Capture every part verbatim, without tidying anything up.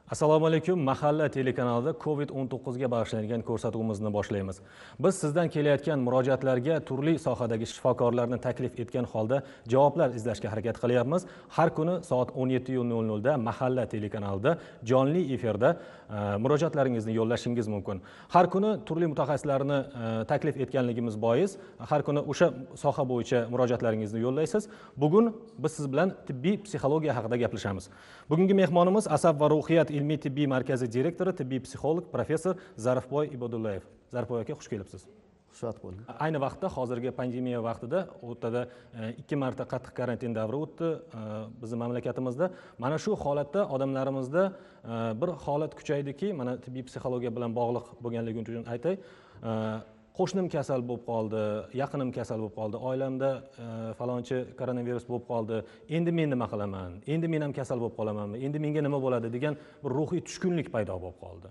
Assalomu alaykum. Mahalla telekanalida COVID o'n to'qqiz ga bag'ishlangan ko'rsatuvimizni boshlaymiz. Biz sizdan kelayotgan murojaatlarga turli sohadagi shifokorlarni taklif etgan holda javoblar izlashga harakat qilyapmiz. Har kuni soat o'n yetti nol nol da Mahalla telekanalida jonli efirda murojaatlaringizni yo'llashingiz mumkin. Har kuni turli mutaxassislarni taklif etganligimiz bois, har kuni o'sha soha bo'yicha murojaatlaringizni yo'llaysiz. Bugun biz siz bilan tibbiy psixologiya haqida gaplashamiz. Bugungi mehmonimiz Asab va ruhiyat ilmiy tibbiy markazi direktori, tibbiy psixolog, professor Zarifboy Ibodullayev. Zarifboy aka, xush kelibsiz. Xushvaqt bo'ling. Ayni vaqtda hozirgi pandemiya vaqtida o'rtada ikki marta qattiq karantin davri o'tdi bizning mamlakatimizda. Mana shu holatda odamlarimizda bir holat kuchaydiki, mana tibbiy psixologiya bilan bog'liq bo'lganligi uchun aytay. Qo'shnim kasal bo'lib qoldi, yaqinim kasal bo'lib qoldi, oilamda falonchi koronavirus bo'lib qoldi. Endi men nima qilaman? Endi men ham kasal bo'lib qolamanmi? Endi menga nima bo'ladi degan bir ruhiy tushkunlik paydo bo'lib qoldi.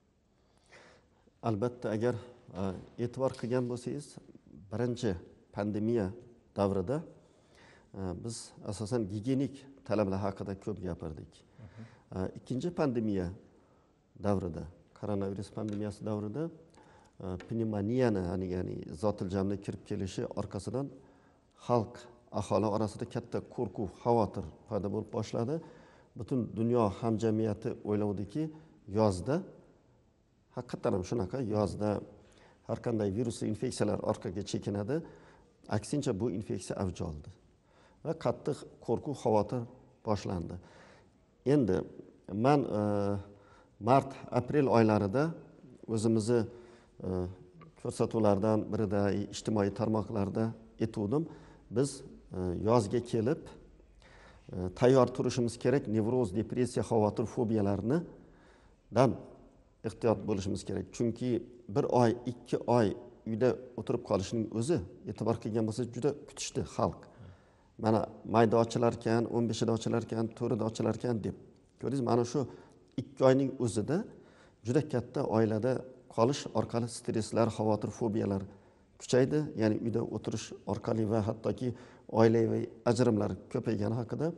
Albatta, agar e'tibor qilgan bo'lsangiz, birinchi pandemiya davrida biz asosan gigiyenik talablar haqida ko'p gapirdik. Ikkinchi pandemiya davrida, koronavirus pandemiyasi davrida pnevmoniyani, ya'ni ya'ni zotil jamda kirib kelishi orqasidan xalq, aholi orasida katta qo'rquv, xavotir paydo bo'lib boshladi. Butun dunyo hamjamiyati o'ylavdiki, yozda haqiqatan ham shunaqa, yozda har qanday virusli infeksiyalar orqaga chekinadi, aksincha bu infeksiya avj oldi va qattiq qo'rquv, xavotir boshlandi. Endi men mart, aprel oylarida o'zimizni ko'rsatuvlardan birida, ijtimoiy tarmoqlarda aytdim. Biz yozga kelib tayyor turishimiz kerak, nevroz, depressiya, xavotir, fobiyalarni dan ehtiyot bo'lishimiz kerak. Chunki bir oy, ikki oy uyda o'tirib qolishning o'zi, e'tibor qilgan bo'lsangiz, juda kutishdi xalq. Mana mayda ochilarkan, o'n beshida ochilarkan, to'rtida ochilarkan deb. Ko'rdingiz, mana shu ikki oyning o'zida juda katta oilada qolish orqali stresslar, xavotir, fobiyalar kuchaydi. Ya'ni uyda o'tirish orqali va hattoki oilaviy ajrimlar ko'paygani haqida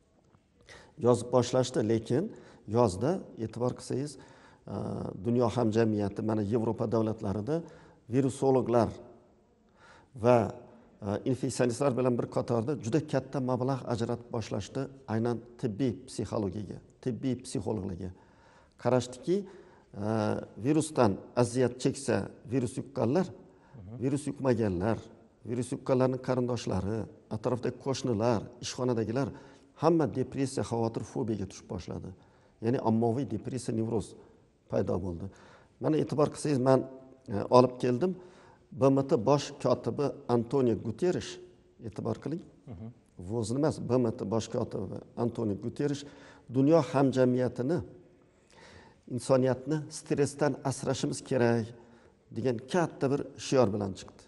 yozib boshlashdi. Lekin yozda e'tibor qilsangiz, dunyo hamjamiyati, mana Yevropa davlatlarida virusologlar va infeksionistlar bilan bir qatorda juda katta mablag' ajratib boshlashdi aynan tibbiy psixologiyaga, tibbiy psixologlarga. Qarashdiki, virusdan aziyat cheksa virus yuqqanlar, virus yuqmaganlar, virus yuqqanlarning qarindoshlari, atrofdagi qo'shnilar, ishxonadagilar hamma depressiya, xavotir, fobiyaga tushib boshladi. Ya'ni ommaviy depressiya, nevroz paydo bo'ldi. Mana e'tibor qilsangiz, men olib keldim. B M T bosh kotibi Antonio Guterres, e'tibor qiling. O'zini emas, B M T bosh kotibi Antonio Guterres dunyo hamjamiyatini, insoniyatni stressdan asrashimiz kerak degan katta bir shior bilan chiqdi.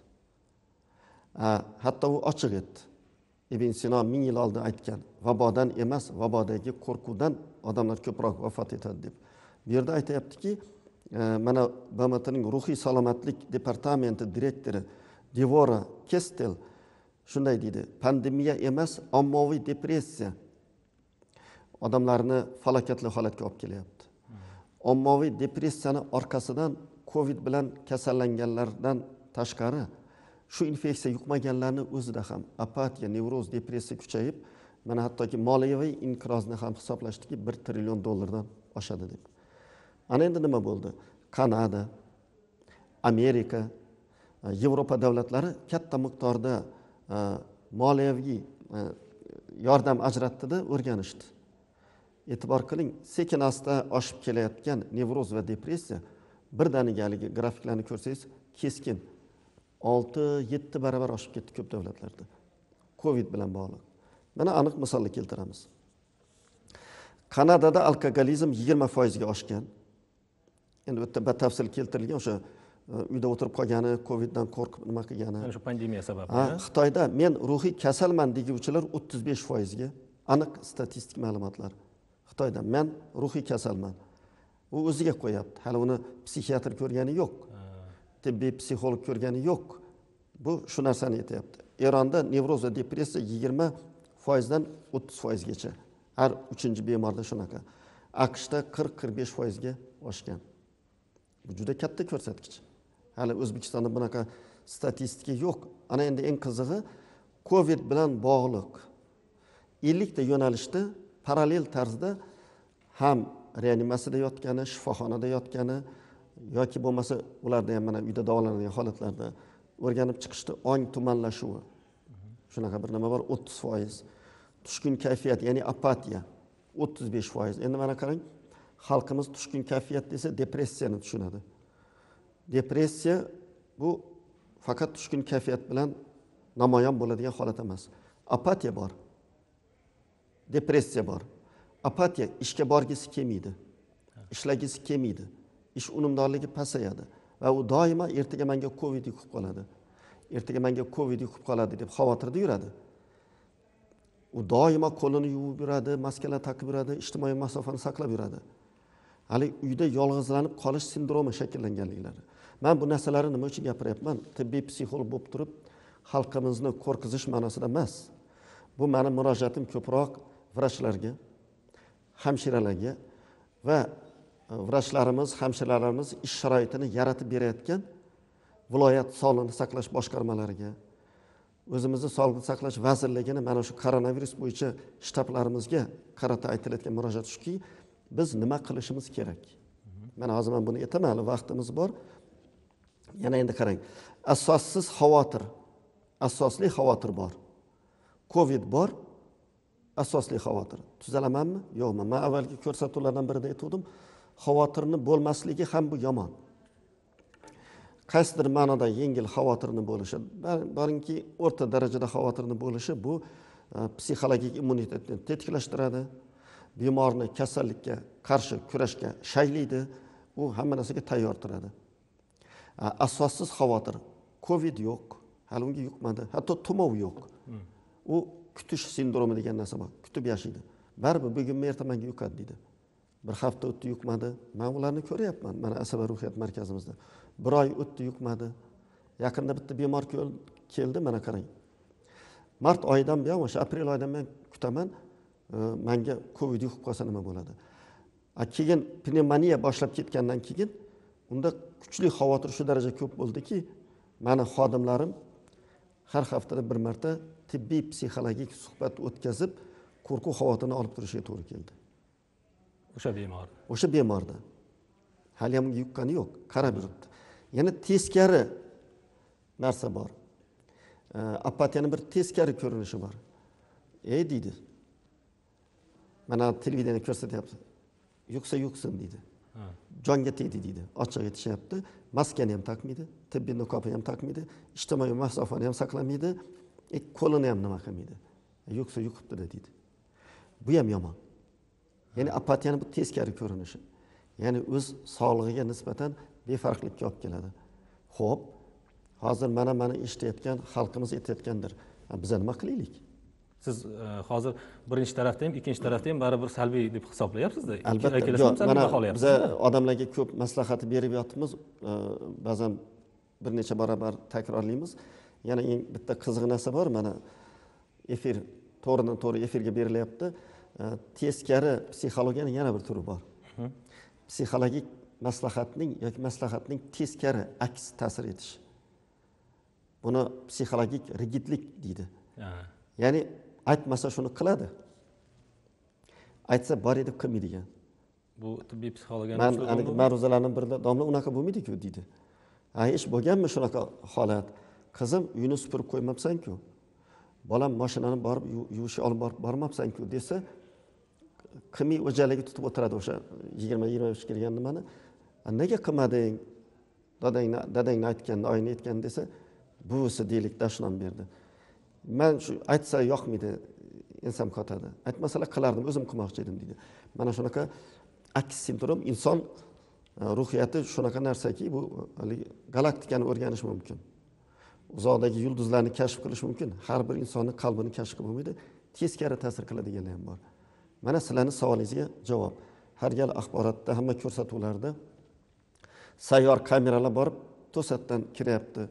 Hatto u ochiq etdi. Ibn Sino ming yil oldin aytgan, vabodan emas, vabodagi qo'rquvdan odamlar ko'proq vafot etadi deb. Bu yerda aytayaptiki, mana B M T'ning ruhiy salomatlik departamenti direktori Devora Kestel shunday deydi: pandemiya emas, ommaviy depressiya odamlarni falokatli holatga olib kelyapti. Ommaviy depressiyani orqasidan COVID bilan kasallanganlardan tashqari shu infeksiya yuqmaganlarning o'zida ham apatiya, nevroz, depressiya kuchayib, mana hattoki moliyaviy inqirozni ham hisoblashdiki, bir trillion dollardan oshadi deb. Ana endi nima bo'ldi? Kanada, Amerika, Yevropa davlatlari katta miqdorda moliyaviy yordam ajratdi-da, o'rganishdi. E'tibor qiling, sekin asta oshib kelayotgan nevroz va depressiya birdanigaligi grafiklarni ko'rsangiz, keskin olti yetti barobar oshib ketdi ko'p davlatlarda. COVID bilan bog'liq. Mana aniq misolni keltiramiz. Kanadada alkogolizm yigirma foiz ga oshgan. Endi bu yerda batafsil keltirilgan, o'sha uyda o'tirib qolgani, COVIDdan qo'rqib nima qilgani. Ana shu pandemiya sababli. Xitoyda men ruhiy kasalman deguvchilar o'ttiz besh foiz ga, aniq statistik ma'lumotlar. Xitoyda men ruhiy kasalman. U o'ziga qo'yapti. Hali uni psixiatr ko'rgani yo'q. Tibbiy psixolog ko'rgani yo'q. Bu shu narsani aytayapti. Eronda nevroz va depressiya yigirma foiz dan o'ttiz foiz gacha. Har uchinchi bemorda shunaqa. aqshda qirq qirq besh foizga oshgan. Bu juda katta ko'rsatkich. Hali O'zbekistonda bunaqa statistika yo'q. Ana endi eng qizig'i Covid bilan bog'liq ellik ta yo'nalishda parallel tarzda ham reanimatsiyada yotgani, shifoxonada yotgani yoki bo'lmasa ularda ham mana uyda davolanadigan holatlarda o'rganib chiqishdi ong tumanlashuvi. Shunaqa bir nima bor, o'ttiz foiz. Tushkun kayfiyat, ya'ni apatiya o'ttiz besh foiz. Endi mana qarang, xalqimiz tushkun kayfiyat desa depressiyani tushunadi. Depressiya bu faqat tushkun kayfiyat bilan namoyon bo'ladigan holat emas. Apatiya bor. Depressiya bor. Apatiya ishga borgisi kelmaydi. Ishlagisi kelmaydi. Ish unumdorligi pasayadi va u doimo ertaga menga Covid yuqib qoladi. Ertaga menga Covid yuqib qoladi deb xavotirda yuradi. U doimo qo'lini yuvib yuradi, maskalar taqib yuradi, ijtimoiy masofani saqlab yuradi. Hali uyda yolg'izlanib qolish sindromi shakllanganliklari. Men bu narsalarni nima uchun gapiryapman? Tibbiy psixolog bo'lib turib, xalqimizni qo'rqizish ma'nosida emas. Bu mening murojaatim ko'proq vrachlarga, hamshiralarga va vrachlarimiz, hamshiralarimiz ish sharoitini yaratib berayotgan viloyat sog'liqni saqlash boshqarmalariga, o'zimizni sog'liqni saqlash vazirligini mana shu koronavirus bo'yicha shtablarimizga qarata aytilayotgan murojaat shuki, biz nima qilishimiz kerak? Mana hozir men buni aytaman, hali vaqtimiz bor. Yana endi qarang, asossiz xavotir, asosli xavotir bor. Covid bor, asosli xavotir. Tuzalamanmi? Yo'qmi? Men avvalgi ko'rsatuvlardan birida aytdim, xavotirni bo'lmasligi ham bu yomon. Qaysidir ma'noda yengil xavotirni bo'lishi, boringki o'rta darajada xavotirni bo'lishi bu psixologik immunitetni tetiklashtiradi, bemorni kasallikka qarshi kurashga shaylaydi, u hamma narsaga tayyor turadi. Asossiz xavotir, Covid yo'q, hali unga yuqmadi, hatto tumov yo'q. U kutish sindromi degan narsa bor, kutib yashaydi. Baribir bugunmi ertamanga yuqadi deydi. Bir hafta o'tdi yuqmadi. Men ularni ko'ryapman, mana asaba ruhiyat markazimizda. Bir oy o'tdi yuqmadi. Yaqinda bitta bemor keldi, mana qarang. Mart oyidan buyon, o'sha aprel oyidan men kutaman, menga Covid yuqib qolsa nima bo'ladi. Keyin pnevmoniya boshlab ketgandan keyin unda kuchli xavotir shu daraja ko'p bo'ldiki, meni xodimlarim har haftada bir marta tibbiy psixologik suhbat o'tkazib, qo'rquv xavotirini olib turishiga to'g'ri keldi. O'sha bemor. O'sha bemorda. Hali ham yuqqani yo'q, qarab yuribdi. Yana teskari narsa bor. Apatiyaning bir teskari ko'rinishi bor. Ey deydi. Mana televideniyada ko'rsatyapti. Yuqsa yuqsin deydi. Jonga tegdi deydi. Ochiq aytishyapti. Maskani ham taqmaydi, tibbiy niqobni ham taqmaydi, ijtimoiy masofani ham saqlamaydi, e, qo'lini ham nima qilmaydi. Yuqsa yuqibdi deydi. Bu ham yomon. Ya'ni apatiyaning bu teskari ko'rinishi. Ya'ni o'z sog'lig'iga nisbatan befarqlikka olib keladi. Xo'p, hozir mana mana eshitayotgan xalqimiz aytayotgandir. Biz nima qilaylik? Siz e, hozir birinchi tarafda ham, ikkinchi tarafda ham baribir salbiy deb hisoblayapsiz-da. Albatta, yo'q, mana biz odamlarga ko'p maslahat berib yotibmiz, ba'zan bir necha barobar takrorlaymiz. Yana eng bitta qiziq narsa bor, mana efir to'g'ridan to'g'ri efirga berilyapti. Teskari psixologiyaning yana bir turi bor. Psixologik maslahatning yoki maslahatning teskari aks ta'sir etishi. Buni psixologik rigidlik deydi. Ya'ni aytmasa shuni qiladi. Aytsa bor edi qilmaydigan. Bu tibbiy psixologiyaning Men aniq ma'ruzalarning birida domla unaqa bo'lmaydi-ku deydi. Ha, ish bo'lganmi shunaqa holat? Qizim uyini supurib qo'ymabsan-ku. Bolam mashinani borib yuvishga olib borib bormabsan-ku desa, qilmay o'jaligi tutib o'tiradi o'sha yigirma yigirma uch kelgan nimani. Nega qilmading? Dadangni dadangni aytganda, oyini aytgan desa, buvisi deylik dashnom berdi. Men shu aytsa yoqmaydi, ensam qotadi. Aytmasalar qilardim, o'zim qilmoqchi edim deydi. Mana shunaqa aks sindrom, inson ruhiyati shunaqa narsaki, bu galaktikani o'rganish mumkin. Uzoqdagi yulduzlarni kashf qilish mumkin. Har bir insonning qalbini kashf qilib bo'lmaydi. Teskari ta'sir qiladiganlar ham bor. Mana sizlarning savolingizga javob. Har gal axborotda, hamma ko'rsatuvlarda sayyor kameralar borib to'satdan kiryapti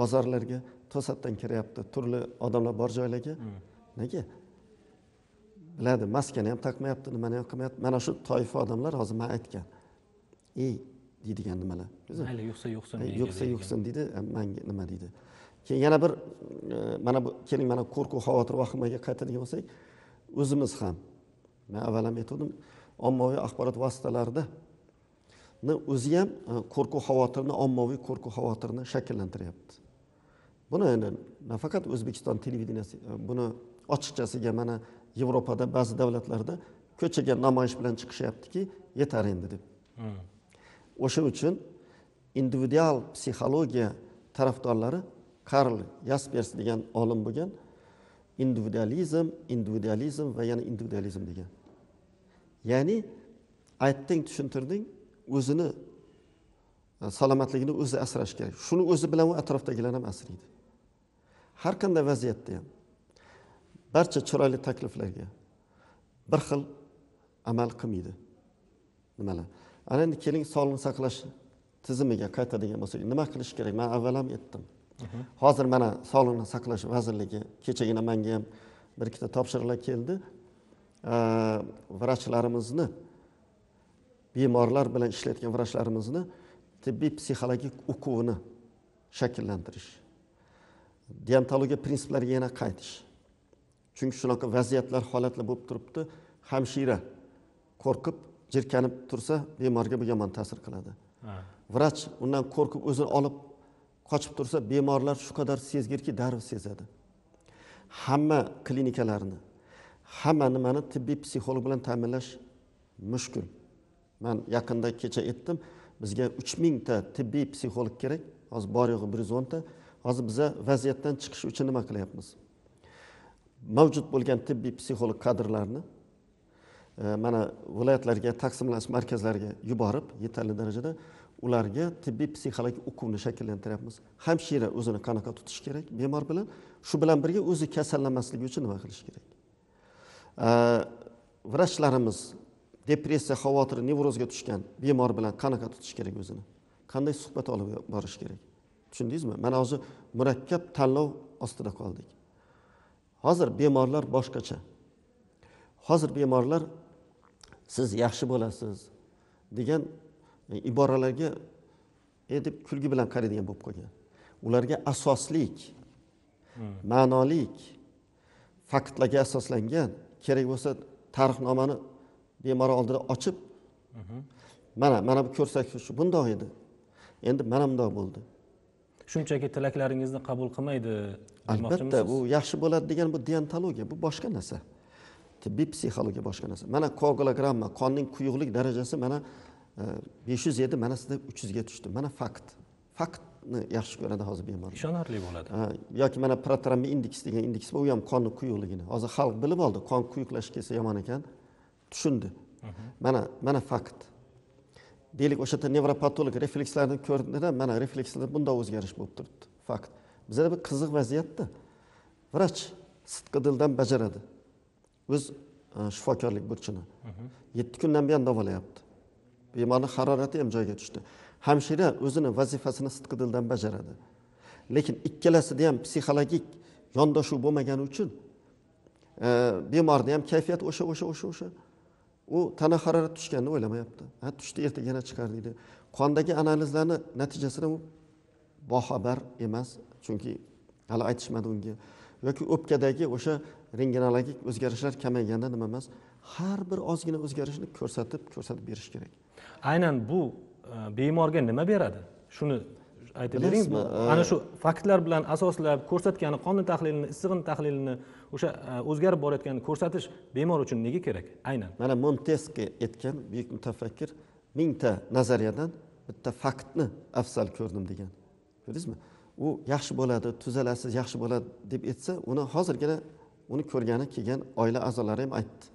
bozorlarga, to'satdan kiryapti turli odamlar bor joylarga. Nega? biladi, maskani ham taqmayapti, nimani ham qilmayapti. Mana shu toifa odamlar hozir men aytgan. Ey deydigan nimalar. Mayli yo'qsa yo'qsin E, deydi. yo'qsa yo'qsin deydi, menga nima deydi. Keyin yana bir e, mana bu keling mana qo'rquv, xavotir, vahimaga qaytadigan bo'lsak, o'zimiz ham men avval ham aytdim, ommaviy axborot vositalarida o'zi ham qo'rquv xavotirni, ommaviy qo'rquv xavotirini shakllantiryapti. Buni endi nafaqat O'zbekiston televideniyasi, buni ochiqchasiga mana Yevropada ba'zi davlatlarda ko'chaga namoyish bilan chiqishyaptiki, yetar endi deb. O'sha uchun individual psixologiya tarafdorlari Karl Jaspers degan olim bo'lgan, individualizm, individualizm va yana individualizm degan. Ya'ni aytding, tushuntirding, o'zini salomatligini o'zi asrash kerak. Shuni o'zi bilan u atrofdagilar ham asraydi. Har qanday vaziyatda ham barcha chiroyli takliflarga bir xil amal qilmaydi. Nimalar? Ana endi keling sog'liqni saqlash tizimiga qaytadigan bo'lsak, nima qilish kerak? Men avval ham aytdim. Hozir mana Sog'liqni saqlash vazirligi kechagina menga ham bir ikkita topshiriqlar keldi. Vrachlarimizni, bemorlar bilan ishlayotgan vrachlarimizni tibbiy psixologik o'quvini shakllantirish. Deontologiya prinsiplariga yana qaytish. Chunki shunaqa vaziyatlar, holatlar bo'lib turibdi, hamshira qo'rqib, jirkanib tursa, bemorga bu yomon ta'sir qiladi. Vrach undan qo'rqib o'zini olib qochib tursa, bemorlar shu qadar sezgirki, darrov sezadi. Hamma klinikalarni, hamma nimani tibbiy psixolog bilan ta'minlash mushkul. Men yaqinda kecha aytdim, bizga uch ming ta tibbiy psixolog kerak. Hozir bor yo'g'i bir yuz o'n ta. Hozir biz vaziyatdan chiqish uchun nima qilyapmiz? Mavjud bo'lgan tibbiy psixolog kadrlarni mana viloyatlarga, taqsimlash markazlariga yuborib, yetarli darajada ularga tibbiy psixologik o'quvni shakllantiryapmiz. Hamshira o'zini qanaqa tutish kerak bemor bilan, shu bilan birga o'zi kasallanmasligi uchun nima qilish kerak? Vrachlarimiz depressiya, xavotir, nevrozga tushgan bemor bilan qanaqa tutish kerak o'zini? Qanday suhbat olib borish kerak? Tushundingizmi? Mana hozir murakkab tanlov ostida qoldik. Hozir bemorlar boshqacha. Hozir bemorlar siz yaxshi bo'lasiz degan iboralarga edib kulgi bilan qaraydigan bo'lib qolgan. Ularga asoslik, ma'nolik, faktlarga asoslangan, kerak bo'lsa tarixnomani bemor oldida ochib, mana mana bu ko'rsatkich bundoq edi. Endi mana bundoq bo'ldi. Shunchaki tilaklaringizni qabul qilmaydi demoqchimisiz? Albatta, bu yaxshi bo'ladi degan bu deontologiya, bu boshqa narsa. Tibbiy psixologiya boshqa narsa. Mana koagulogramma, qonning quyuqlik darajasi mana besh yuz edi, mana sizda uch yuz ga tushdi. Mana fakt. Faktni yaxshi ko'radi hozir bemor. Ishonarli bo'ladi. Yoki mana protrombiya indeks degan indeks bor, u ham qonning quyuqligini. Hozir xalq bilib oldi, qon quyuqlashib kelsa yomon ekan, tushundi. Mana mana fakt. Deylik, o'sha yerda nevropatolog reflekslarni ko'rdida, mana reflekslarda bunday o'zgarish bo'lib turibdi. Fakt. Bizda bir qiziq vaziyatda vrach sidqi dildan bajaradi. O'z shifokorlik burchini. yetti kundan buyon davolayapti. Bemorning harorati ham joyiga tushdi. Hamshira o'zini vazifasini sidqi dildan bajaradi. Lekin ikkalasida ham psixologik yondashuv bo'lmagani uchun bemorning ham kayfiyati o'sha o'sha o'sha o'sha. U tana harorati tushganini o'ylamayapti. Ha, tushdi, ertaga yana chiqar deydi. Qondagi analizlarning natijasida u boxabar emas, chunki hali aytishmadi unga. Yoki o'pkadagi o'sha rentgenologik o'zgarishlar kamayganda nima emas, har bir ozgina o'zgarishni ko'rsatib, ko'rsatib berish kerak. Aynan bu bemorga nima beradi? Shuni aytib bering. Ana shu faktlar bilan asoslab ko'rsatgani qonni tahlilini, issig'in tahlilini, o'sha o'zgarib borayotganini ko'rsatish bemor uchun nega kerak? Aynan. Mana Montesquieu aytgan buyuk mutafakkir mingta nazariyadan bitta faktni afzal ko'rdim degan. Ko'rdingizmi? U yaxshi bo'ladi, tuzalasiz, yaxshi bo'ladi deb aytsa, uni hozirgina uni ko'rgani kelgan oila a'zolari ham aytdi.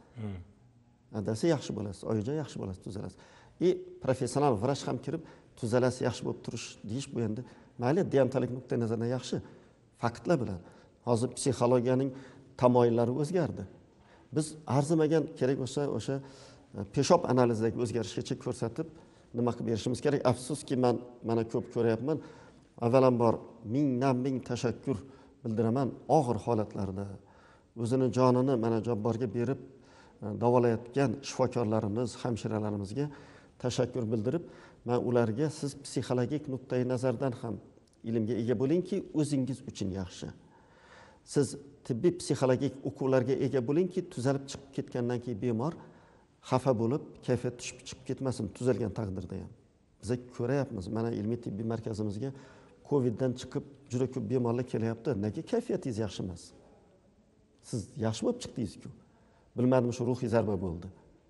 Adasi yaxshi bo'lasiz, oyijon yaxshi bo'lasiz, tuzalasiz. И professional vrach ham kirib, tuzalasiz, yaxshi bo'lib turish deyish bu endi mayli deontologik nuqtai nazardan yaxshi. Faktlar bilan. Hozir psixologiyaning tamoyillari o'zgardi. Biz arzimagan kerak bo'lsa o'sha peshob analizidagi o'zgarishgacha ko'rsatib nima qilib berishimiz kerak. Afsuski, men mana ko'p ko'ryapman. Avvalambor mingdan ming tashakkur bildiraman og'ir holatlarda o'zini jonini mana jabborga berib davolayotgan shifokorlarimiz, hamshiralarimizga tashakkur bildirib, men ularga siz psixologik nuqtai nazardan ham ilmga ega bo'lingki, o'zingiz uchun yaxshi. Siz tibbiy psixologik o'quvlarga ega bo'lingki, tuzalib chiqib ketgandan keyin bemor xafa bo'lib, kayfiyat tushib chiqib ketmasin, tuzalgan taqdirda ham. Biz ko'ryapmiz, mana ilmiy tibbiy markazimizga Coviddan chiqib juda ko'p bemorlar kelyapti. Nega kayfiyatingiz yaxshi emas? Siz yaxshi bo'lib chiqdingiz-ku. Bilmadim, shu ruhiy zarba bo'ldi.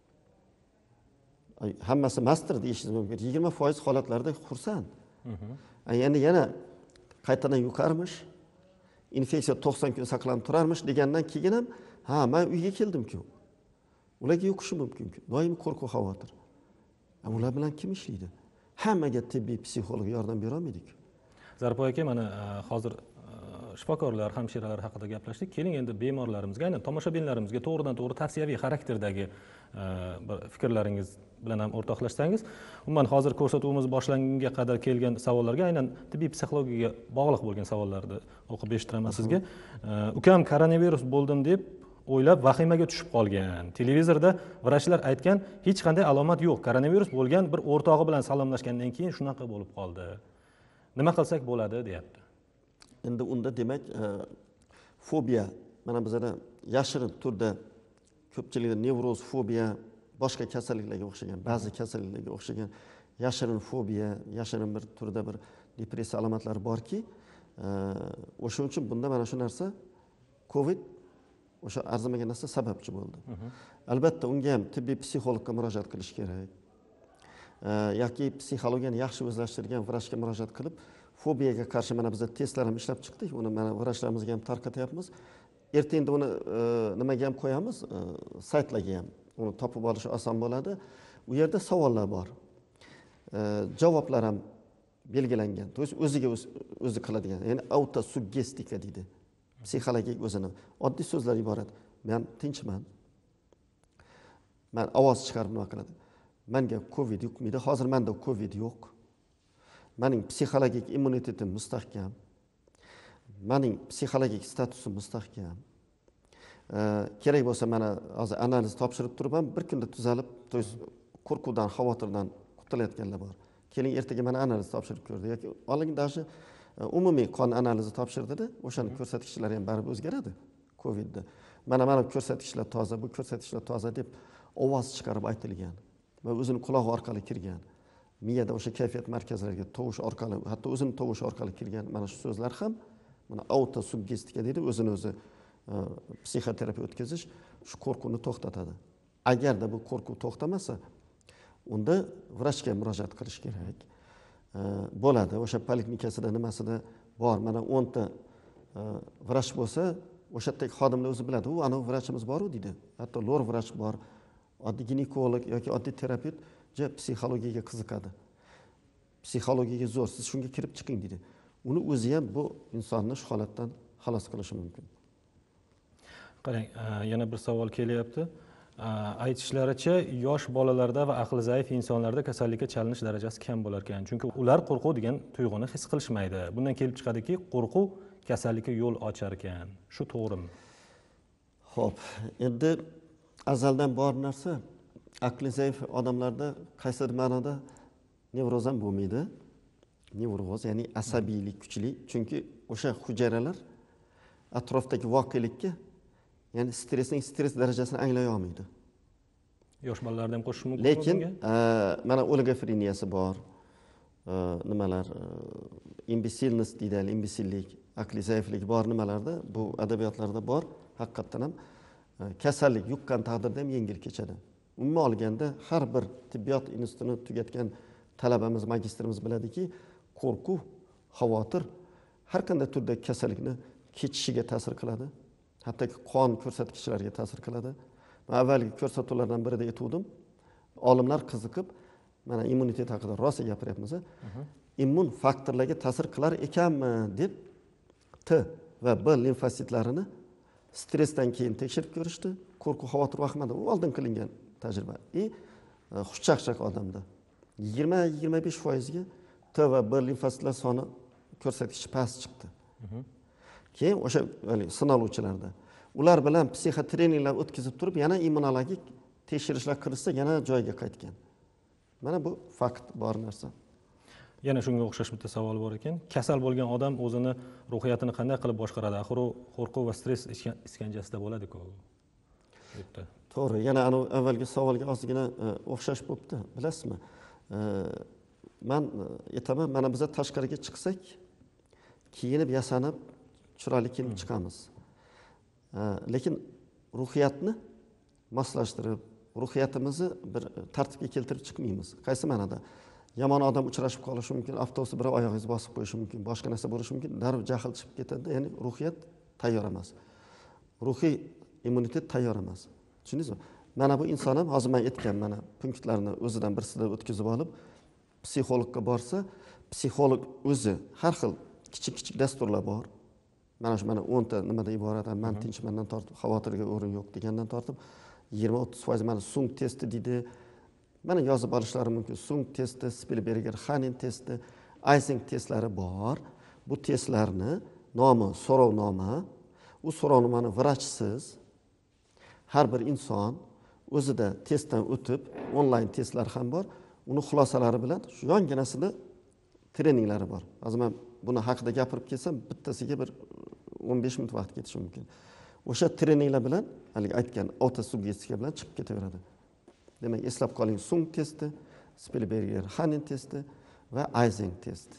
Hammasi master deyishingiz mumkin. yigirma foiz holatlarda xursand. Endi yana qaytadan yuqarmish, infeksiya to'qson kun saqlanib turarmish degandan keyin ham, ha, men uyga keldim-ku. Ularga yuqishi mumkin-ku. Doim qo'rquv, xavotir. Ular bilan kim ishlaydi? Hammaga tibbiy psixolog yordam bera olmaydi-ku. Zarpo aka, mana hozir shifokorlar, hamshiralar haqida gaplashdik. Keling endi bemorlarimizga, aynan tomoshabinlarimizga to'g'ridan to'g'ri tavsiyaviy xarakterdagi bir fikrlaringiz bilan ham o'rtoqlashsangiz. Umuman hozir ko'rsatuvimiz boshlangunga qadar kelgan savollarga aynan tibbiy psixologiyaga bog'liq bo'lgan savollarni o'qib eshitiraman sizga. Ukam koronavirus bo'ldim deb o'ylab vahimaga tushib qolgan. Televizorda vrachlar aytgan hech qanday alomat yo'q. Koronavirus bo'lgan bir o'rtog'i bilan salomlashgandan keyin shunaqa bo'lib qoldi. Nima qilsak bo'ladi, deyapti. Endi unda demak, fobiya, mana bizda yashirin turda ko'pchilikda nevroz, fobiya, boshqa kasalliklarga o'xshagan, ba'zi kasalliklarga o'xshagan yashirin fobiya, yashirin bir turda bir depressiya alomatlari borki, o'sha uchun bunda mana shu narsa Covid o'sha arzimagan narsa sababchi bo'ldi. Albatta, unga ham tibbiy psixologga murojaat qilish kerak. Yoki psixologiyani yaxshi o'zlashtirgan vrachga murojaat qilib, fobiyaga qarshi mana biz testlar ham ishlab chiqdik. Uni mana vrachlarimizga ham tarqatyapmiz. Ertangda uni nimaga ham qo'yamiz? Saytlarga ham. Uni topib olish oson bo'ladi. U yerda savollar bor. Javoblar ham belgilangan. To есть o'ziga o'zi qiladigan. Ya'ni autosuggestika deydi. Psixologik o'zini. Oddiy so'zlar iborat. Men tinchman. Men ovoz chiqarib nima qiladi? Menga Covid yuqmaydi. Hozir menda Covid yo'q. Mening psixologik immunitetim mustahkam. Mening psixologik statusim mustahkam. Kerak bo'lsa mana hozir analiz topshirib turibman, bir kunda tuzalib, to есть qo'rquvdan, xavotirdan qutulayotganlar bor. Keling ertaga mana analiz topshirib ko'rdi yoki oling dashi umumiy qon analizi topshirdi-da, o'shaning ko'rsatkichlari ham baribir o'zgaradi Covidda. Mana mana ko'rsatkichlar toza, bu ko'rsatkichlar toza deb ovoz chiqarib aytilgan va o'zini qulog'i orqali kirgan. Miyada o'sha kayfiyat markazlariga tovush orqali, hatto o'zini tovushi orqali kirgan mana shu so'zlar ham mana autosuggestika deydi, o'zini o'zi psixoterapiya o'tkazish shu qo'rquvni to'xtatadi. Agarda bu qo'rquv to'xtamasa, unda vrachga murojaat qilish kerak. Bo'ladi, o'sha poliklinikasida nimasida bor, mana o'n ta vrach bo'lsa, o'sha yerdagi xodimlar o'zi biladi, u ana vrachimiz bor-ku deydi. Hatto lor vrach bor, oddiy ginekolog yoki oddiy terapevt ja psixologiyaga qiziqadi. Psixologiyaga zo'r, siz shunga kirib chiqing deydi. Uni o'zi ham bu insonni shu holatdan xalos qilishi mumkin. Qarang, yana bir savol kelyapti. Aytishlaricha, yosh bolalarda va aqli zaif insonlarda kasallikka chalinish darajasi kam bo'lar ekan. Chunki ular qo'rquv degan tuyg'uni his qilishmaydi. Bundan kelib chiqadiki, qo'rquv kasallikka yo'l ochar ekan. Shu to'g'rimi? Xo'p, endi azaldan bor narsa aqli zaif odamlarda qaysidir ma'noda nevroz ham bo'lmaydi. Nevroz, ya'ni asabiylik kuchli, chunki o'sha hujayralar atrofdagi voqelikka, ya'ni stressning stress darajasini anglay olmaydi. Yosh bolalarda ham qo'shish mumkin. Lekin mana oligofreniyasi bor. Nimalar, imbesilnost deydi, imbesillik, aqli zaiflik bor nimalarda, bu adabiyotlarda bor. Haqiqatan ham kasallik yuqqan taqdirda ham yengil kechadi. Umuman olganda har bir tibbiyot institutini tugatgan talabamiz, magistrimiz biladiki, qo'rquv, xavotir har qanday turdagi kasallikni kechishiga ta'sir qiladi. Hatto qon ko'rsatkichlariga ta'sir qiladi. Men avvalgi ko'rsatuvlardan birida aytdim. Olimlar qiziqib, mana immunitet haqida rosa gapiryapmiz. Immun faktorlarga ta'sir qilar ekanmi deb T va B limfositlarini stressdan keyin tekshirib ko'rishdi. Qo'rquv, xavotir vahmada u oldin qilingan tajriba. E xushchaqchaq odamda yigirma yigirma besh foiz ga T va B limfositlar soni ko'rsatkichi past chiqdi. Keyin o'sha sinovchilarda ular bilan psixotreninglar o'tkazib turib, yana immunologik tekshirishlar qilishsa, yana joyiga qaytgan. Mana bu fakt bor narsa. Yana shunga o'xshash bitta savol bor ekan. Kasal bo'lgan odam o'zini ruhiyatini qanday qilib boshqaradi? Axir u qo'rquv va stress iskanjasida bo'ladi-ku. Bitta. To'g'ri, yana anu avvalgi savolga ozgina o'xshash bo'pti, bilasizmi? Men aytaman, mana biz tashqariga chiqsak, kiyinib, yasanib, chiroyli kiyinib chiqamiz. Lekin ruhiyatni moslashtirib, ruhiyatimizni bir tartibga keltirib chiqmaymiz. Qaysi ma'noda? Yomon odam uchrashib qolishi mumkin, avtobusda birov oyog'ingizni bosib qo'yishi mumkin, boshqa narsa bo'lishi mumkin, darrov jahl chiqib ketadi. Ya'ni ruhiyat tayyor emas. Ruhiy immunitet tayyor emas. Tushundingizmi? Mana bu inson ham hozir men aytgan mana punktlarni o'zidan birsida o'tkazib olib, psixologga borsa, psixolog o'zi har xil kichik-kichik dasturlar bor. Mana shu mana o'nta nimadan iborat, men tinchmandan tortib, xavotirga o'rin yo'q degandan tortib, yigirma o'ttiz foiz mana Sung testi deydi. Mana yozib olishlari mumkin. Sung testi, Spielberger, Hanin testi, Eysenck testlari bor. Bu testlarni nomi so'rovnoma. U so'rovnomani vrachsiz har bir inson o'zida testdan o'tib, onlayn testlar ham bor. Uni xulosalari bilan shu yonginasida treninglari bor. Hozir men buni haqida gapirib ketsam, bittasiga bir o'n besh minut vaqt ketishi mumkin. O'sha treninglar bilan, haligi aytgan autosuggestiya bilan chiqib ketaveradi. Demak, eslab qoling, Sung testi, Spielberger, Hanin testi va Eysenck testi.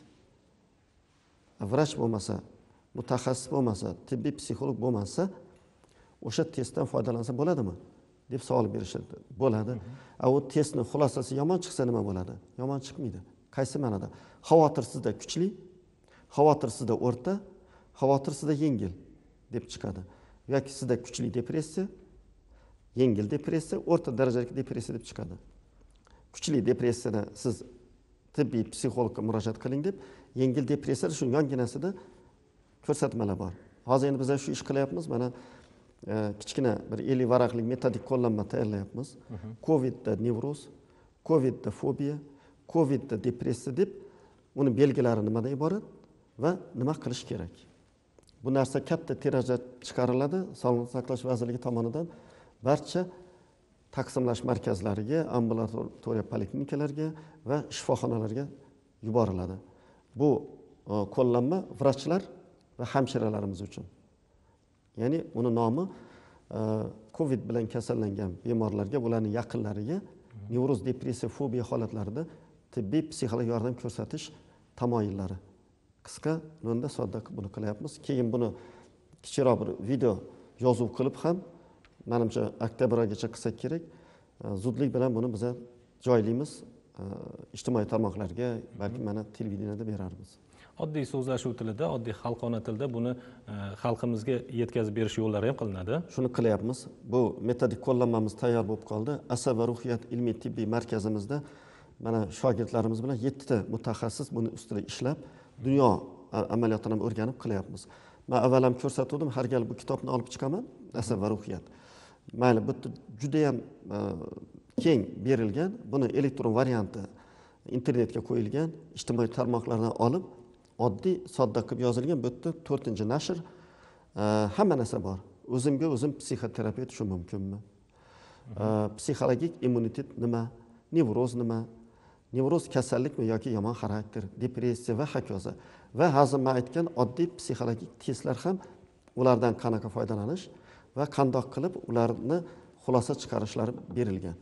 Vrach bo'lmasa, mutaxassis bo'lmasa, tibbiy psixolog bo'lmasa, o'sha testdan foydalansa bo'ladimi deb savol berishadi. Bo'ladi. A u testning xulosasi yomon chiqsa nima bo'ladi? Yomon chiqmaydi. Qaysi ma'noda? Xavotirsizda kuchli, xavotirsizda o'rta, xavotirsizda yengil deb chiqadi. Yoki sizda kuchli depressiya, yengil depressiya, o'rta darajadagi depressiya deb chiqadi. Kuchli depressiyada siz tibbiy psixologga murojaat qiling deb, yengil depressiyada shu yonginasida ko'rsatmalar bor. Hozir endi biz shu ish qilyapmiz. Mana kichkina bir ellik varaqlik metodik qo'llanma tayyorlayapmiz. Covidda nevroz, Covidda fobiya, Covidda depressiya deb uni belgilari nimadan iborat va nima qilish kerak. Bu narsa katta tirajda chiqariladi Sog'liqni saqlash vazirligi tomonidan barcha taqsimlash markazlariga, ambulatoriya poliklinikalarga va shifoxonalarga yuboriladi. Bu qo'llanma vrachlar va hamshiralarimiz uchun. Ya'ni uni nomi Covid bilan kasallangan bemorlarga, ularning yaqinlariga nevroz, depressiya, fobiya holatlarida tibbiy psixologik yordam ko'rsatish tamoyillari. Qisqa, lo'nda, sodda buni qilyapmiz. Keyin buni kichikroq bir video yozuv qilib ham, menimcha oktyabr oyigacha qilsak kerak. Zudlik bilan buni biz joylaymiz ijtimoiy tarmoqlarga, balki mana televideniyada berarmiz. Oddiy so'zlashuv tilida, oddiy xalqona tilda buni xalqimizga yetkazib berish yo'llari ham qilinadi. Shuni qilyapmiz. Bu metodik qo'llanmamiz tayyor bo'lib qoldi. Asab va ruhiyat ilmiy tibbiy markazimizda mana shogirdlarimiz bilan yetti ta mutaxassis buni ustida ishlab, dunyo amaliyotini ham o'rganib qilyapmiz. Men avval ham ko'rsatdim, har gal bu kitobni olib chiqaman, Asab va ruhiyat. Mayli, bu juda ham keng berilgan, buni elektron varianti internetga qo'yilgan, ijtimoiy tarmoqlardan olib, oddiy, sodda qilib yozilgan, bu yerda to'rtinchi nashr, hamma narsa bor. O'zimga o'zim psixoterapiya tushum mumkinmi? Psixologik immunitet nima? Nevroz nima? Nevroz kasallikmi yoki yomon xarakter, depressiya va hokazo. Va hozir men aytgan oddiy psixologik testlar ham, ulardan qanaqa foydalanish va qandoq qilib ularni xulosa chiqarishlari berilgan.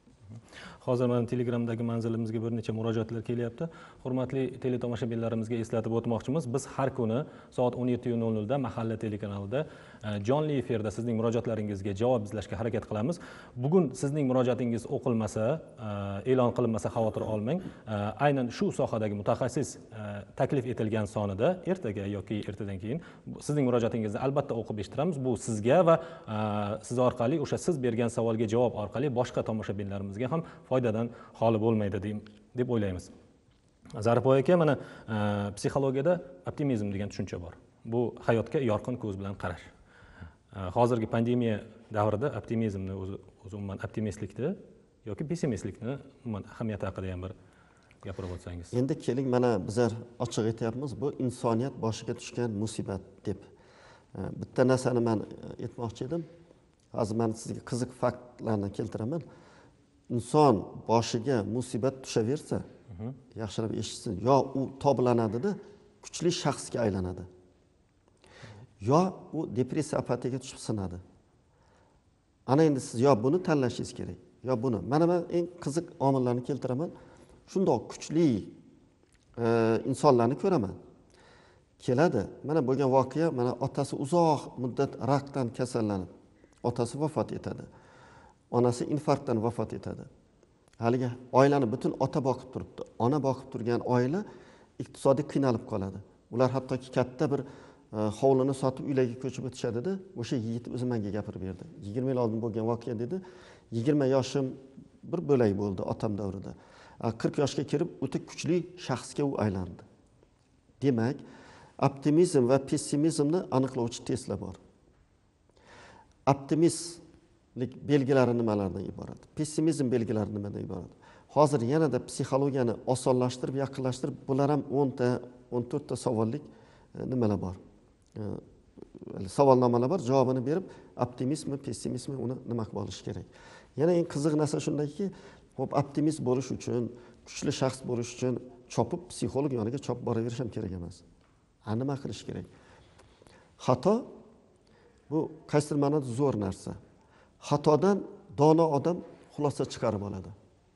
Hozir mana Telegramdagi manzilimizga bir necha murojaatlar kelyapti. Hurmatli teletomoshabinlarimizga eslatib o'tmoqchimiz, biz har kuni soat o'n yetti nol nol da Mahalla telekanalida jonli efirda sizning murojaatlaringizga javob izlashga harakat qilamiz. Bugun sizning murojaatingiz o'qilmasa, e'lon qilinmasa xavotir olmang. Aynan shu sohadagi mutaxassis taklif etilgan sonida ertaga yoki ertadan keyin sizning murojaatingizni albatta o'qib eshittiramiz. Bu sizga va siz orqali, o'sha siz bergan savolga javob orqali boshqa tomoshabinlarimizga ham foydadan xoli bo'lmaydi deb o'ylaymiz. Zarifoy aka, mana psixologiyada optimizm degan tushuncha bor. Bu hayotga yorqin ko'z bilan qarash. Hozirgi pandemiya davrida optimizmni o'zi umuman optimistlikni yoki pessimistlikni umuman ahamiyati haqida ham bir gapirib o'tsangiz. Endi keling, mana bizlar ochiq aytyapmiz, bu insoniyat boshiga tushgan musibat deb. bitta narsani men aytmoqchi edim. Hozir men sizga qiziq faktlarni keltiraman. Inson boshiga musibat tushaversa, yaxshilab eshitsin, yo u toblanadi-da, kuchli shaxsga aylanadi. Yo u depressiya apatiyaga tushib sinadi. Ana endi siz yo buni tanlashingiz kerak, yo buni. Mana men eng qiziq omillarni keltiraman. Shundoq kuchli e, insonlarni ko'raman. Keladi. Mana bo'lgan voqea, mana otasi uzoq muddat rakdan kasallanib, otasi vafot etadi. Onasi infarktdan vafot etadi. Haligi oilani butun ota boqib turibdi. Ona boqib turgan oila iqtisodiy qiynalib qoladi. Ular hattoki katta bir e, hovlini sotib uylarga ko'chib o'tishadi-da, o'sha yigit o'zi menga gapirib berdi. yigirma yil oldin bo'lgan voqea dedi. yigirma yoshim bir bo'lay bo'ldi otam davrida. qirq yoshga kirib o'ta kuchli shaxsga u aylandi. Demak, optimizm va pessimizmni aniqlovchi testlar bor. Optimistlik belgilari nimalardan iborat? Pessimizm belgilari nimadan iborat? Hozir yanada psixologiyani osonlashtirib, yaqinlashtirib, bular ham o'n ta, o'n to'rt ta savollik nimalar bor. Savolnomalar bor, javobini berib, optimizmmi, pessimizmmi uni nima qilib olish kerak. Yana eng qiziq narsa shundaki, hop optimist bo'lish uchun, kuchli shaxs bo'lish uchun chopib psixolog yoniga chopib boraverish ham kerak emas. Ha, nima qilish kerak? Xato bu qaysidir ma'noda zo'r narsa. Xatodan dono odam xulosa chiqarib oladi.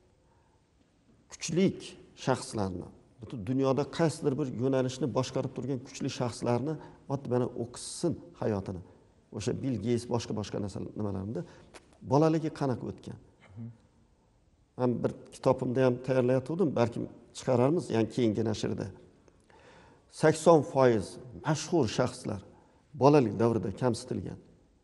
Kuchlik shaxslarni, butun dunyoda qaysidir bir yo'nalishni boshqarib turgan kuchli shaxslarni ot mana o'qisin hayotini. O'sha Bill Gates boshqa boshqa narsalar nimalarida bolaligi qanaqa o'tgan. Men bir kitobimda ham tayyorlayotgandim, balki chiqaramiz, ya'ni keyingi nashrda. sakson foiz mashhur shaxslar bolalik davrida kamsitilgan.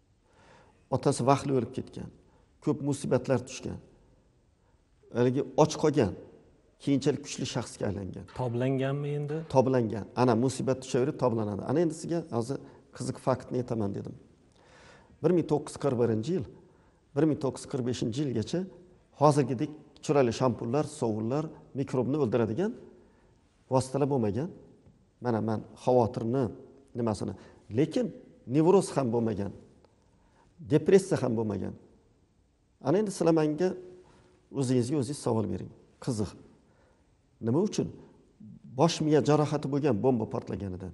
Otasi vaqtli o'lib ketgan. Ko'p musibatlar tushgan. Haligi och qolgan. Keyinchalik kuchli shaxsga aylangan. Toblanganmi endi? Toblangan. Ana musibat tushaverib toblanadi. Ana endi sizga hozir qiziq faktni aytaman dedim. bir ming to'qqiz yuz qirq birinchi yil, bir ming to'qqiz yuz qirq beshinchi yilgacha hozirgidek chiroyli shampunlar, sovunlar mikrobni o'ldiradigan vositalar bo'lmagan. Mana men xavotirni nimasini, lekin nevroz ham bo'lmagan. Depressiya ham bo'lmagan. Ana endi sizlar menga o'zingizga o'zingiz savol bering. Qiziq. Nima uchun? Bosh miya jarohati bo'lgan bomba portlaganidan.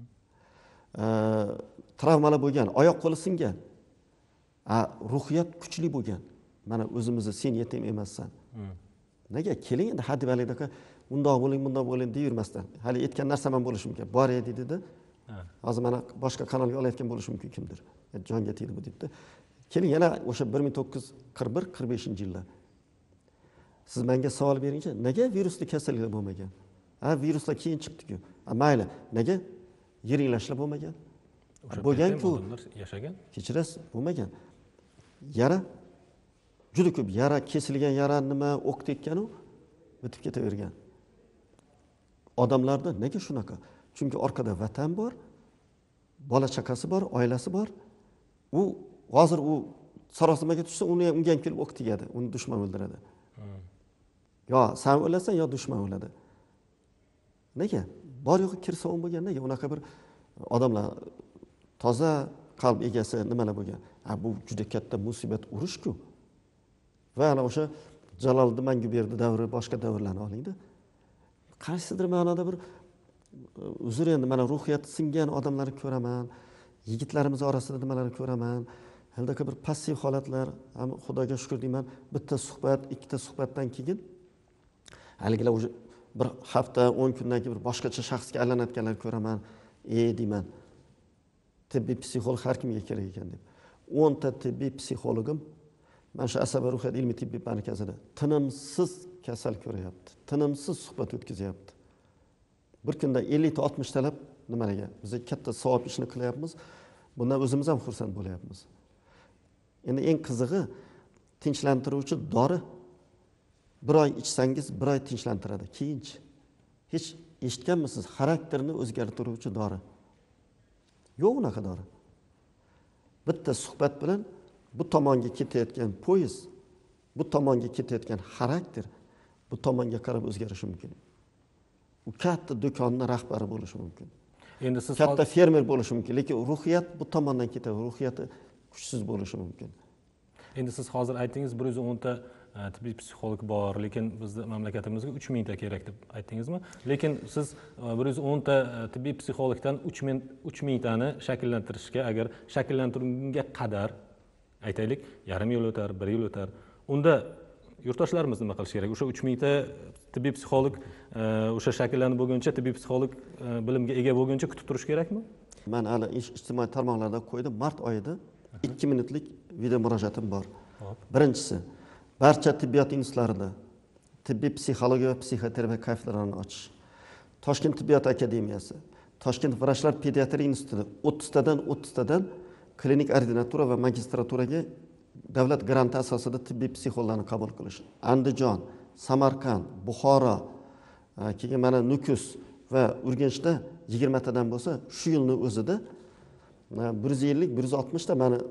E, travmalar bo'lgan, oyoq qo'li singan. A, ruhiyat kuchli bo'lgan. Mana o'zimizni sen yetim emassan. Nega? Keling endi hadvalikda undoq bo'ling, bundoq bo'ling deb yurmasdan. Hali aytgan narsam ham bo'lishi mumkin. Bor edi dedi. Hozir mana boshqa kanalga olayotgan bo'lishi mumkin kimdir. Jonga tegdi bu debdi. Keling yana o'sha bir ming to'qqiz yuz qirq bir qirq beshinchi yillar. Siz menga savol beringchi, nega virusli kasalliklar bo'lmagan? Ha, viruslar keyin chiqdi-ku. Mayli, nega yiringlashlar bo'lmagan? Bo'lgan-ku, yashagan. Kechirasiz, bo'lmagan. Yara juda ko'p yara, kesilgan yara nima o'q tekkan u bitib ketavergan. Odamlarda nega shunaqa? Chunki orqada vatan bor, bola chaqasi bor, oilasi bor. U hozir u sarosimaga tushsa, uni unga ham kelib o'q tegadi, uni dushman o'ldiradi. Yo sen o'lasan, yo dushman o'ladi. Nega? Bor yo'qi kirsovun bo'lgan, nega unaqa bir odamlar toza qalb egasi nimalar bo'lgan? Ha, bu juda katta musibat, urush-ku. Va ana o'sha Jaloliddin Manguberdi davri, boshqa davrlarni olingda. Qaysidir ma'noda bir uzr endi mana ruhiyati singan odamlarni ko'raman, yigitlarimiz orasida nimalarni ko'raman. Haldaki bir passiv holatlar, ham Xudoga shukr deyman, bitta suhbat, ikkita suhbatdan keyin haligilar o'sha bir hafta, o'n kundan keyin bir boshqacha shaxsga aylanayotganlarni ko'raman. E deyman. Tibbiy psixolog har kimga kerak ekan deb. o'n ta tibbiy psixologim mana shu asabiy ruhiyat ilmiy tibbiy markazida tinimsiz kasal ko'ryapti. Tinimsiz suhbat o'tkazyapti. Bir kunda ellik ta oltmish talab nimalarga? Biz katta savob ishni qilyapmiz. Bundan o'zimiz ham xursand bo'lyapmiz. Endi eng qizig'i tinchlantiruvchi dori bir oy ichsangiz bir oy tinchlantiradi. Keyinchi hech eshitganmisiz xarakterni o'zgartiruvchi dori? Yo'q unaqa dori. Bitta suhbat bilan bu tomonga ketayotgan poyezd, bu tomonga ketayotgan xarakter bu tomonga qarab o'zgarishi mumkin. U katta do'konning rahbari bo'lishi mumkin. Endi siz katta fermer bo'lishi mumkin, lekin ruhiyat bu tomondan ketadi, ruhiyati kuchsiz bo'lishi mumkin. Endi siz hozir aytdingiz bir yuz o'n ta e, tibbiy psixolog bor, lekin bizni mamlakatimizga uch ming ta kerak deb aytdingizmi? Lekin siz e, bir yuz o'n ta e, tibbiy psixologdan uch ming tani shakllantirishga, agar shakllantirgunga qadar aytaylik, yarim yil o'tar, bir yil o'tar. Unda yurtdoshlarimiz nima qilish kerak? O'sha uch ming ta tibbiy psixolog e, o'sha shakllanib bo'lguncha, tibbiy psixolog e, bilimga ega bo'lguncha kutib turish kerakmi? Men hali ijtimoiy tarmoqlarda qo'ydim, mart oyida ikki minutlik video murojaatim bor. Birinchisi, barcha tibbiyot institutlarida tibbiy psixologiya va psixoterapiya kafedralarini ochish. Toshkent tibbiyot akademiyasi, Toshkent vrachlar pediatriya instituti o'ttiztadan o'ttiztadan klinik ordinatura va magistraturaga davlat granti asosida tibbiy psixologlarni qabul qilish. Andijon, Samarqand, Buxoro, keyin mana Nukus va Urganchda yigirmatadan bo'lsa, shu yilning o'zida bir yuz ellik bir yuz oltmish ta meni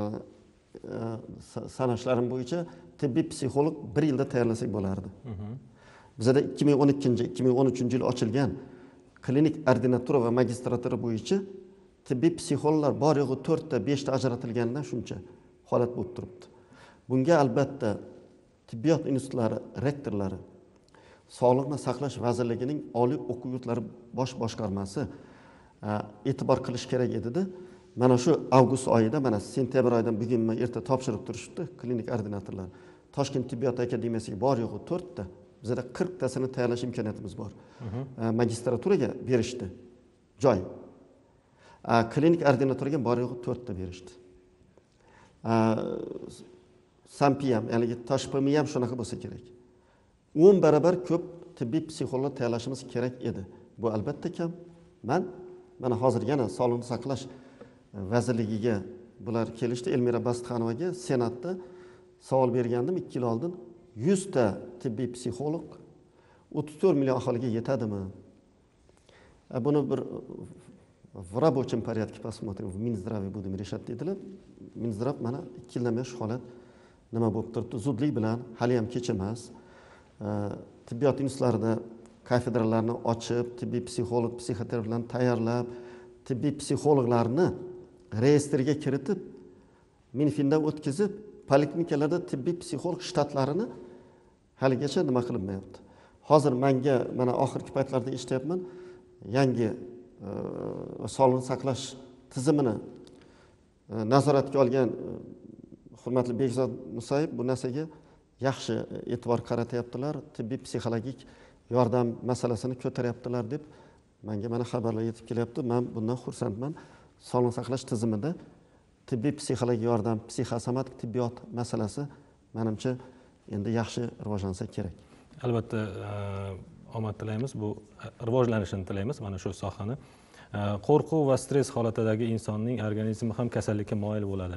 sanashlarim bo'yicha tibbiy psixolog bir yilda tayyorlasak bo'lardi. Bizda ikki ming o'n ikkinchi ikki ming o'n uchinchi yil ochilgan klinik ordinatura va magistratura bo'yicha tibbiy psixologlar bor yo'g'i to'rtta, beshta ajratilganidan shuncha holat bo'lib turibdi. Bunga albatta tibbiyot institutlari rektorlari, Sog'liqni saqlash vazirligining oliy o'quv yurtlari bosh boshqarmasi e'tibor qilish kerak edi-da. Mana shu avgust oyida, mana sentyabr oyidan bugun erta topshirib turishdi klinik ordinatorlar. Toshkent tibbiyot akademiyasiga bor yo'g'i to'rtta, bizda qirq tasini tayyorlash imkoniyatimiz bor. Magistraturaga berishdi joy. Klinik ordinaturaga bor yo'g'i to'rtta berishdi. Sampi ham, ya'ni Toshpmi ham shunaqa bo'lsa kerak. o'n barobar ko'p tibbiy psixolog tayyorlashimiz kerak edi. Bu albatta kam. Men mana hozir yana Sog'liqni saqlash vazirligiga bular kelishdi, Elmira Bastixonovaga senatda savol bergandim ikki yil oldin. yuz ta tibbiy psixolog o'ttiz to'rt million aholiga yetadimi? Buni bir в рабочем порядке посмотрим, в Minzdravе будем решать dedilar. Minzdrav mana ikki yildan beri shu holat nima bo'lib turibdi? Zudlik bilan, hali ham kech emas. Tibbiyot institutlarida kafedralarni ochib, tibbiy psixolog, psixoterapevtlarni tayyorlab, tibbiy psixologlarni reyestrga kiritib, Minfindan o'tkazib, poliklinikalarda tibbiy psixolog shtatlarini haligacha nima qilinmayapti. Hozir menga mana oxirgi paytlarda eshityapman, yangi sog'liqni saqlash tizimini nazoratga olgan hurmatli Bekzod Musayev bu narsaga yaxshi e'tibor qaratyaptilar, tibbiy psixologik yordam masalasini ko'taryaptilar deb menga mana xabarlar yetib kelyapti. Men bundan xursandman. Sog'liqni saqlash tizimida tibbiy psixologik yordam, psixosomatik tibbiyot masalasi menimcha endi yaxshi rivojlansa kerak. Albatta omad tilaymiz, bu rivojlanishini tilaymiz mana shu sohani. Qo'rquv va stress holatidagi insonning organizmi ham kasallikka moyil bo'ladi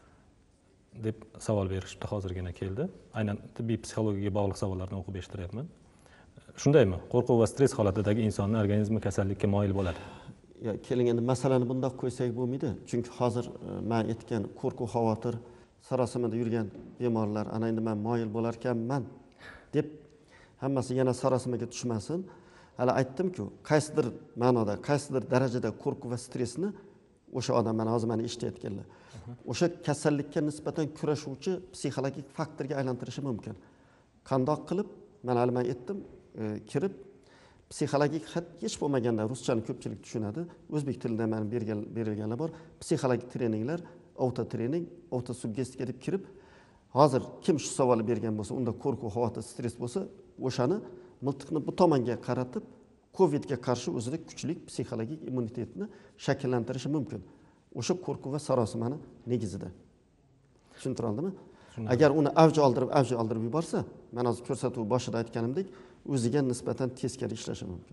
deb savol berishdi, hozirgina keldi. Aynan tibbiy psixologiyaga bog'liq savollarni o'qib eshittiryapman. Shundaymi? Qo'rquv va stress holatidagi insonning organizmi kasallikka moyil bo'ladi. Ya, keling endi masalani bundoq qo'ysak bo'lmaydi. Chunki hozir men aytgan qo'rquv, xavotir, sarosimada yurgan bemorlar, ana endi men moyil bo'lar ekanman deb hammasi yana sarosimaga tushmasin. Hali aytdim-ku, qaysidir ma'noda, qaysidir darajada qo'rquv va stressni o'sha odam mana hozir meni eshitayotganlar. O'sha kasallikka nisbatan kurashuvchi psixologik faktorga aylantirishi mumkin. Qandoq qilib? Men hali men aytdim, kirib psixologik hech bo'lmaganda ruschani ko'pchilik tushunadi. O'zbek tilida mana berilganlar bor. Psixologik treninglar, auto trening, auto suggestiya deb kirib, hozir kim shu savolni bergan bo'lsa, unda qo'rquv, xavotir, stress bo'lsa, o'shani miltiqni bu tomonga qaratib, Covidga qarshi o'zida kuchli psixologik immunitetni shakllantirishi mumkin. O'sha qo'rquv va sarosimani negizida. Tushuntira oldimmi? Agar uni avj oldirib, avj oldirib yuborsa, men hozir ko'rsatuv boshida aytganimdek, o'ziga nisbatan teskari ishlashi mumkin.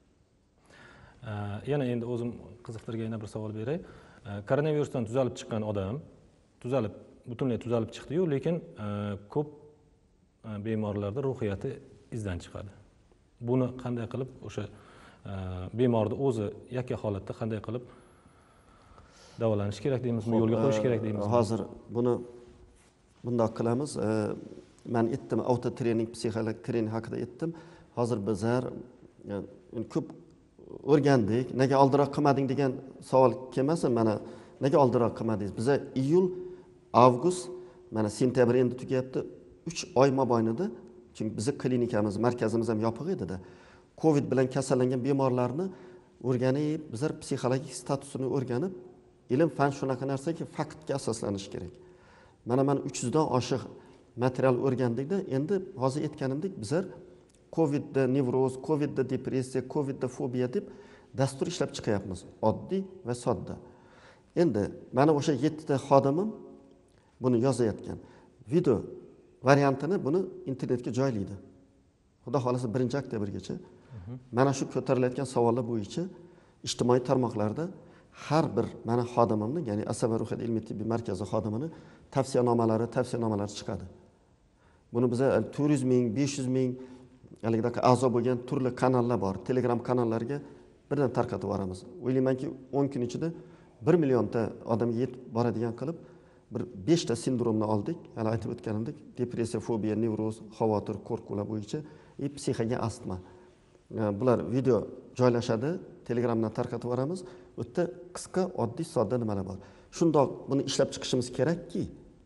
Yana endi o'zim qiziqtirgan yana bir savol beray. Koronavirusdan tuzalib chiqqan odam, tuzalib, butunlay tuzalib chiqdi-yu, lekin ko'p bemorlarda ruhiyati izdan chiqadi. Buni qanday qilib o'sha bemorni o'zi yakka holatda qanday qilib davolanish kerak deymizmi, yo'lga qo'yish kerak deymizmi? Hozir buni bundoq qilamiz. Men aytdim, auto trening, psixologik trening haqida aytdim. Hozir bizlar ko'p o'rgandik. Nega oldinroq qilmading degan savol kelmasin. Mana nega oldinroq qilmadingiz? Biza iyul, avgust, mana sentyabr endi tugayapti. uch oy mobaynida, chunki bizning klinikamiz, markazimiz ham yopiq edi-da. Covid bilan kasallangan bemorlarni o'rganib, bizlar psixologik statusini o'rganib, ilm fan shunaqa narsaki faktga asoslanish kerak. Mana men uch yuz dan oshiq material o'rgandikda, endi hozir aytganimdek bizlar Covidda nevroz, Covidda depressiya, Covidda fobiya deb dastur ishlab chiqyapmiz, oddiy va sodda. Endi mana o'sha yetti ta xodimim buni yozayotgan. Video variantini buni internetga joylaydi. Xudo xolasa birinchi oktyabrgacha. Mana shu ko'tarilayotgan savollar bo'yicha ijtimoiy tarmoqlarda har bir mana xodimimni, ya'ni Asab va ruhiyat ilmiy tibbiy markazi xodimini tavsiyanomalari, tavsiyanomalari chiqadi. Buni biza to'rt yuz ming, besh yuz ming haligidaqa a'zo bo'lgan turli kanallar bor. Telegram kanallariga birdan tarqatib yuboramiz. O'ylaymanki o'n kun ichida bir millionta odamga yetib boradigan qilib bir besh ta sindromni oldik. Hali aytib o'tganimdek, depressiya, fobiya, nevroz, xavotir, qo'rquvlar bo'yicha va psixogen astma. Bular video joylashadi, Telegramdan tarqatib yuboramiz. U yerda qisqa, oddiy, sodda nimalar bor. Shundoq buni ishlab chiqishimiz kerakki,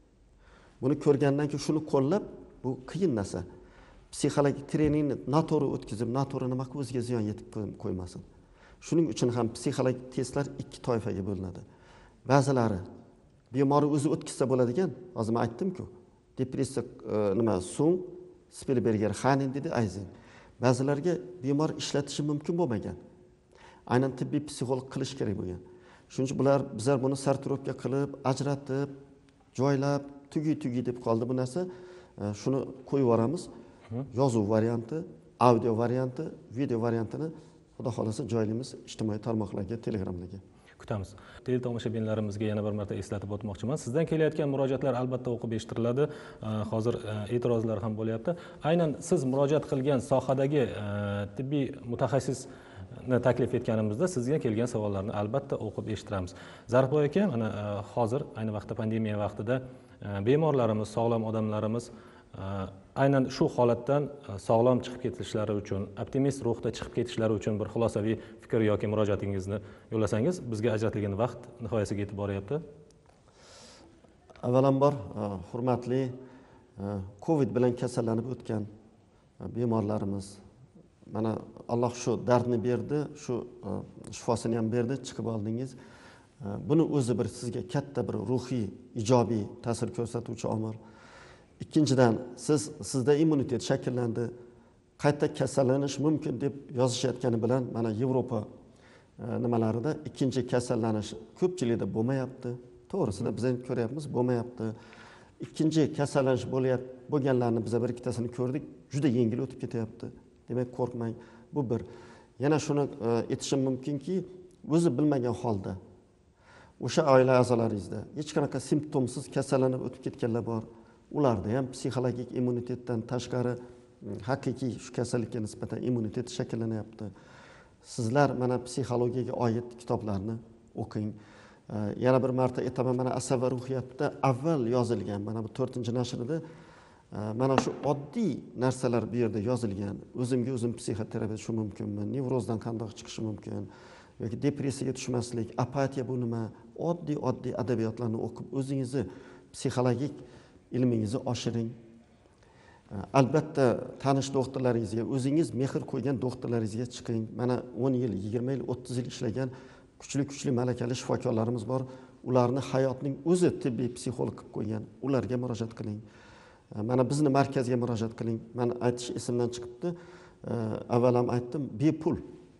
buni ko'rgandan keyin shuni qo'llab, bu qiyin narsa. Psixologik treningni noto'g'ri o'tkazib, noto'g'ri nima qilib o'ziga ziyon yetib qo'ymasin. Shuning uchun ham psixologik testlar ikki toifaga bo'linadi. Ba'zilari bemor o'zi o'tkazsa bo'ladigan, hozir men aytdim-ku, depressiya nima so'ng Spielberger, Hanin dedi, Ayzen. Ba'zilarga bemor ishlatishi mumkin bo'lmagan. Aynan tibbiy psixolog qilish kerak bo'lgan. Shuning uchun bular bizlar buni sartirovka qilib, ajratib, joylab, tugi-tugi deb qoldi bu narsa. Shuni qo'yib yuboramiz. Yozuv varianti, audio varianti, video variantini xudo xolasa joylaymiz ijtimoiy tarmoqlarga, Telegramlarga. Kutamiz. Teletomoshabinlarimizga yana bir marta eslatib o'tmoqchiman. Sizdan kelayotgan murojaatlar albatta o'qib eshittiriladi. Hozir e'tirozlar ham bo'lyapti. Aynan siz murojaat qilgan sohadagi tibbiy mutaxassisni taklif etganimizda sizga kelgan savollarni albatta o'qib eshittiramiz. Zarifboy aka, mana hozir ayni vaqtda pandemiya vaqtida bemorlarimiz, sog'lom odamlarimiz aynan shu holatdan sog'lom chiqib ketishlari uchun, optimist ruhda chiqib ketishlari uchun bir xulosaviy fikr yoki murojaatingizni yo'llasangiz, bizga ajratilgan vaqt nihoyasiga yetib boryapti. Avvalambor, hurmatli Covid bilan kasallanib o'tgan bemorlarimiz, mana Alloh shu dardni berdi, shu shifosini ham berdi, chiqib oldingiz. Buni o'zi bir sizga katta bir ruhiy, ijobiy ta'sir ko'rsatuvchi omil. Ikkinchidan, siz sizda immunitet shakllandi, qayta kasallanish mumkin deb yozishayotgani bilan mana Yevropa nimalarida ikkinchi kasallanish ko'pchilikda bo'lmayapti. To'g'risida biz ham ko'ryapmiz, bo'lmayapti. Ikkinchi kasallanish bo'lyapti, bo'lganlarni biz bir ikkitasini ko'rdik, juda yengil o'tib ketyapti. Demak, qo'rqmang. Bu bir. Yana shuni aytishim mumkinki, o'zi bilmagan holda o'sha oila a'zolaringizda hech qanaqa simptomsiz kasallanib o'tib ketganlar bor. Ularda ham psixologik immunitetdan tashqari haqiqiy shu kasallikka nisbatan immunitet shakllanyapti. Sizlar mana psixologiyaga oid kitoblarni o'qing. Yana bir marta aytaman, mana Asab va ruhiyatda avval yozilgan, mana bu to'rtinchi nashrida mana shu oddiy narsalar bu yerda yozilgan. O'zimga o'zim psixoterapiya shu mumkinmi? Nevrozdan qanday chiqish mumkin? Yoki depressiyaga tushmaslik, apatiya bu nima? Oddiy-oddiy adabiyotlarni o'qib o'zingizni psixologik ilmingizni oshiring. Albatta tanish doktorlaringizga, o'zingiz mehr qo'ygan doktorlaringizga chiqing. Mana o'n yil, yigirma yil, o'ttiz yil ishlagan kuchli-kuchli malakali shifokorlarimiz bor. Ularni hayotning o'zi tibbiy psixolog qilib qo'ygan. Ularga murojaat qiling. Mana bizni markazga murojaat qiling. Men aytish esimdan chiqibdi. Avval ham aytdim, bepul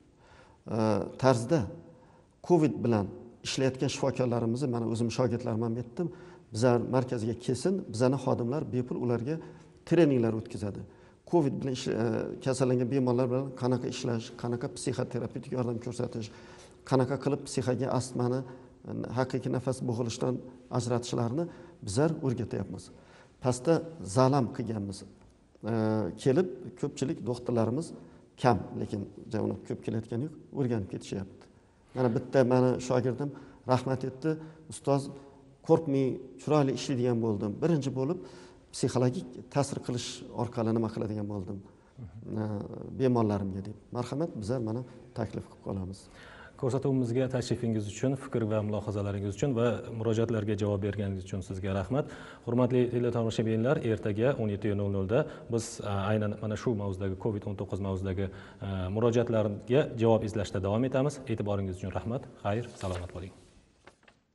tarzda Covid bilan ishlayotgan shifokorlarimizni mana o'zim shogirdlarim ham aytdim. Bizlar markazga kelsin, bizning xodimlar bepul ularga treninglar o'tkazadi. Covid bilan kasallangan bemorlar bilan qanaqa ishlash, qanaqa psixoterapevtik yordam ko'rsatish, qanaqa qilib psixogen astmani haqiqiy nafas bo'g'ilishdan ajratishlarini bizlar o'rgatyapmiz. Pastda zalam qilganmiz. Kelib ko'pchilik doktorlarimiz kam, lekin javona ko'p kelayotgani yo'q, o'rganib ketishyapti. Mana bitta meni shogirdim rahmat etdi, ustoz qo'rqmay, chiroyli ishlaydigan bo'ldim. Birinchi bo'lib psixologik ta'sir qilish orqali nima qiladigan bo'ldim. bemorlarimga deb. Marhamat, bizlar mana taklif qilib qolamiz. Ko'rsatuvimizga tashrifingiz uchun, fikr va mulohazalaringiz uchun va murojaatlarga javob berganingiz uchun sizga rahmat. Hurmatli teletomoshabinlar, ertaga o'n yetti nol nolda biz aynan mana shu mavzudagi COVID o'n to'qqiz mavzudagi murojaatlarga javob izlashda davom etamiz. E'tiboringiz uchun rahmat. Xayr, salomat bo'ling.